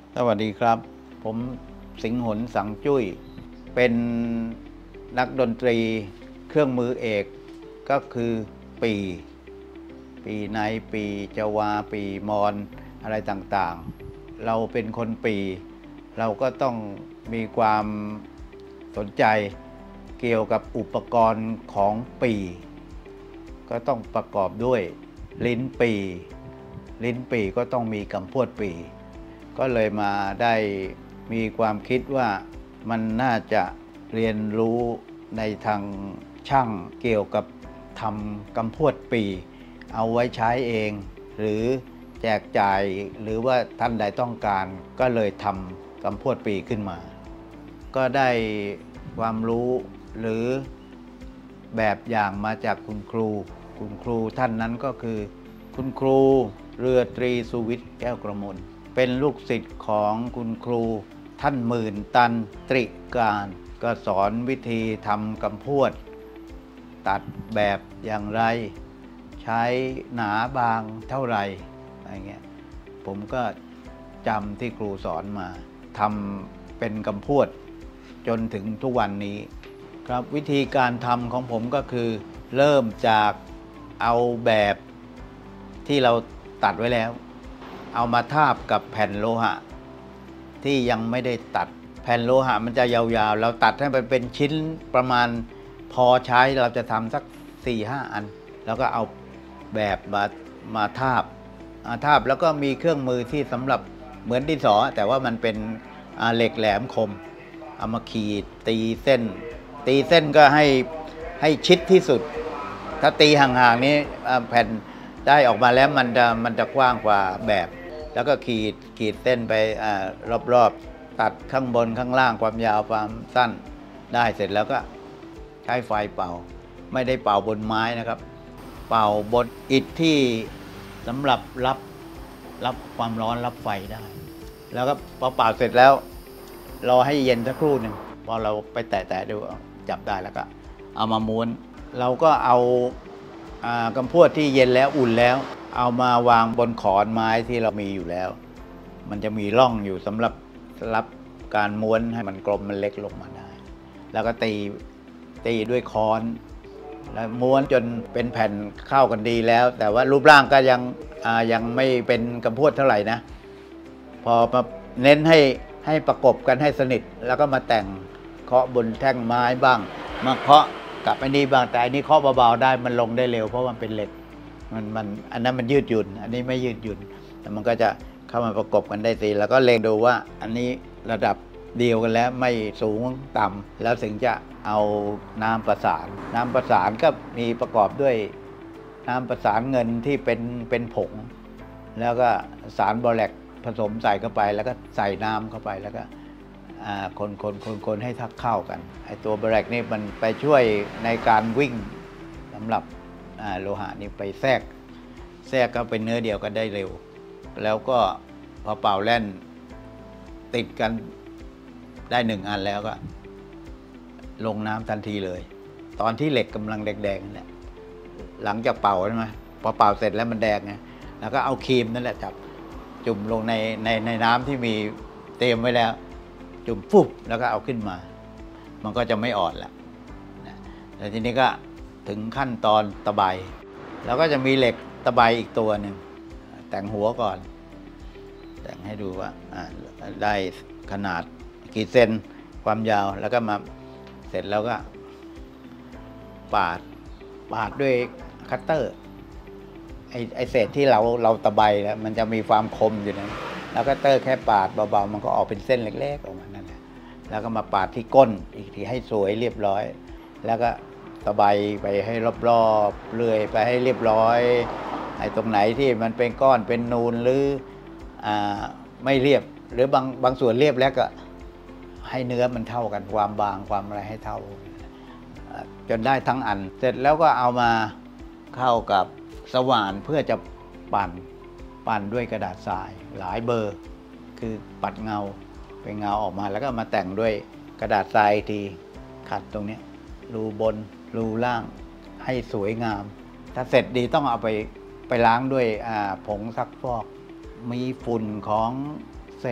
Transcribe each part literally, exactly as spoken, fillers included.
สวัสดีครับผมสิงหนสังจุ้ยเป็นนักดนตรีเครื่องมือเอกก็คือปีปีในปีจวาปีมอนอะไรต่างๆเราเป็นคนปีเราก็ต้องมีความสนใจเกี่ยวกับอุปกรณ์ของปีก็ต้องประกอบด้วยลิ้นปีลิ้นปีก็ต้องมีกำพวดปีก็เลยมาได้มีความคิดว่ามันน่าจะเรียนรู้ในทางช่างเกี่ยวกับทำกำพวดปีเอาไว้ใช้เองหรือแจกจ่ายหรือว่าท่านใดต้องการก็เลยทำกำพวดปีขึ้นมาก็ได้ความรู้หรือแบบอย่างมาจากคุณครูคุณครูท่านนั้นก็คือคุณครูเรือตรีสุวิทย์แก้วกระมลเป็นลูกศิษย์ของคุณครูท่านหมื่นตันตริการก็สอนวิธีทำกำพวดตัดแบบอย่างไรใช้หนาบางเท่าไหร่อะไรเงี้ยผมก็จำที่ครูสอนมาทำเป็นกำพวดจนถึงทุกวันนี้ครับวิธีการทำของผมก็คือเริ่มจากเอาแบบที่เราตัดไว้แล้วเอามาทาบกับแผ่นโลหะที่ยังไม่ได้ตัดแผ่นโลหะมันจะยาวๆเราตัดให้มันเป็นชิ้นประมาณพอใช้เราจะทำสัก สี่ห้า อันแล้วก็เอาแบบมามาทาบทาบแล้วก็มีเครื่องมือที่สำหรับเหมือนดินสอแต่ว่ามันเป็นเหล็กแหลมคมเอามาขีดตีเส้นตีเส้นก็ให้ให้ชิดที่สุดถ้าตีห่างๆนี้แผ่นได้ออกมาแล้วมันจะมันจะกว้างกว่าแบบแล้วก็ขีดขีดเส้นไปรอบๆตัดข้างบนข้างล่างความยาวความสั้นได้เสร็จแล้วก็ใช้ไฟเป่าไม่ได้เป่าบนไม้นะครับเป่าบนอิฐที่สำหรับรับรับความร้อนรับไฟได้แล้วก็พอเป่าเสร็จแล้วรอให้เย็นสักครู่หนึ่งพอเราไปแตะๆดูจับได้แล้วก็เอามาม้วนเราก็เอากำพวดที่เย็นแล้วอุ่นแล้วเอามาวางบนขอนไม้ที่เรามีอยู่แล้วมันจะมีร่องอยู่สำหรับรับการม้วนให้มันกลมมันเล็กลงมาได้แล้วก็ตีตีด้วยค้อนแล้วม้วนจนเป็นแผ่นเข้ากันดีแล้วแต่ว่ารูปร่างก็ยังยังไม่เป็นกำพวดเท่าไหร่นะพอมาเน้นให้ให้ประกบกันให้สนิทแล้วก็มาแต่งเคาะบนแท่งไม้บ้างมาเคาะกับไอ้นี่บ้างแต่อันนี้เคาะเบาๆได้มันลงได้เร็วเพราะมันเป็นเหล็กมันมันอันนั้นมันยืดหยุ่นอันนี้ไม่ยืดหยุ่นแต่มันก็จะเข้ามาประกบกันได้ดีแล้วก็เล็งดูว่าอันนี้ระดับเดียวกันแล้วไม่สูงต่ำแล้วถึงจะเอาน้ำประสานน้ำประสานก็มีประกอบด้วยน้ำประสานเงินที่เป็นเป็นผงแล้วก็สารบอแลกผสมใส่เข้าไปแล้วก็ใส่น้ำเข้าไปแล้วก็คนคนคนคนให้ทักเข้ากันไอตัวบอแลกนี่มันไปช่วยในการวิ่งสำหรับโลหะนี่ไปแทรกแทรกก็เป็นเนื้อเดียวกันได้เร็วแล้วก็พอเป่าแล่นติดกันได้หนึ่งอันแล้วก็ลงน้ำทันทีเลยตอนที่เหล็กกำลังแดงๆเนี่ยหลังจากเป่าใช่ไหมพอเป่าเสร็จแล้วมันแดงไงแล้วก็เอาครีมนั่นแหละจับจุ่มลงในในในน้ำที่มีเตรียมไว้แล้วจุ่มฟุบแล้วก็เอาขึ้นมามันก็จะไม่อ่อนแล้วแล้วทีนี้ก็ถึงขั้นตอนตะไบแล้วก็จะมีเหล็กตะไบอีกตัวหนึ่งแต่งหัวก่อนแต่งให้ดูว่าได้ขนาดกี่เซนความยาวแล้วก็มาเสร็จแล้วก็ปาดปาดด้วยคัตเตอร์ไอไอเศษที่เราเราตะไบแล้วมันจะมีความคมอยู่นะแล้วคัตเตอร์แค่ปาดเบาๆมันก็ออกเป็นเส้นเล็กๆออกมานั่นแหละแล้วก็มาปาดที่ก้นอีกทีให้สวยเรียบร้อยแล้วก็ตะไบไปให้รอบๆเลื่อยไปให้เรียบร้อยไอ้ตรงไหนที่มันเป็นก้อนเป็นนูนหรืออ่าไม่เรียบหรือบางบางส่วนเรียบแล้วก็ให้เนื้อมันเท่ากันความบางความอะไรให้เท่าจนได้ทั้งอันเสร็จแล้วก็เอามาเข้ากับสว่านเพื่อจะปั่นปั่นด้วยกระดาษทรายหลายเบอร์คือปัดเงาเป็นเงาออกมาแล้วก็มาแต่งด้วยกระดาษทรายทีขัดตรงนี้รูบนรูล่างให้สวยงามถ้าเสร็จดีต้องเอาไปไปล้างด้วยผงซักฟอกมีฝุ่นของเศษ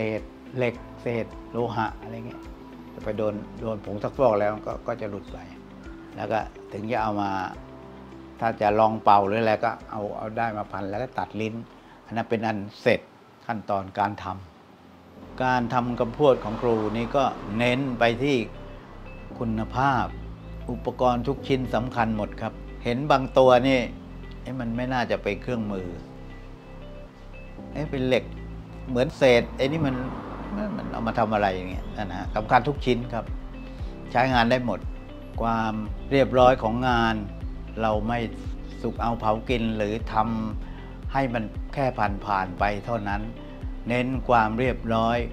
เหล็กเศษโลหะอะไรเงี้ยจะไปโดนโดนผงซักฟอกแล้วก็ก็จะหลุดไปแล้วก็ถึงจะเอามาถ้าจะลองเป่าหรืออะไรก็เอาเอาได้มาพันแล้วก็ตัดลิ้นอันนั้นเป็นอันเสร็จขั้นตอนการทำการทำกำพวดของครูนี่ก็เน้นไปที่คุณภาพอุปกรณ์ทุกชิ้นสำคัญหมดครับเห็นบางตัวนี่มันไม่น่าจะเป็นเครื่องมือเป็นเหล็กเหมือนเศษไอ้นี่มันมันเอามาทำอะไรอย่างเงี้ยนะฮะสำคัญทุกชิ้นครับใช้งานได้หมดความเรียบร้อยของงานเราไม่สุกเอาเผากินหรือทำให้มันแค่ผ่านผ่านไปเท่านั้นเน้นความเรียบร้อย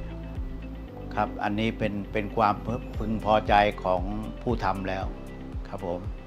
ครับอันนี้เป็นเป็นความพึงพอใจของผู้ทำแล้วครับผม